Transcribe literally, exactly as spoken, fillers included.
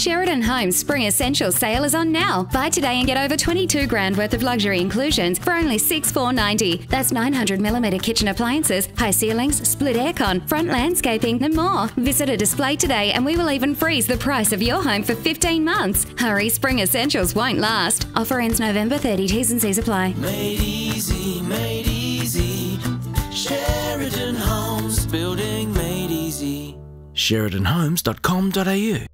Sheridan Homes Spring Essentials sale is on now. Buy today and get over twenty-two grand worth of luxury inclusions for only six thousand four hundred ninety dollars. That's nine hundred millimetre kitchen appliances, high ceilings, split aircon, front landscaping and more. Visit a display today and we will even freeze the price of your home for fifteen months. Hurry, Spring Essentials won't last. Offer ends November thirtieth. T's and C's apply. Made easy, made easy. Sheridan Homes, building made easy. sheridan homes dot com dot a u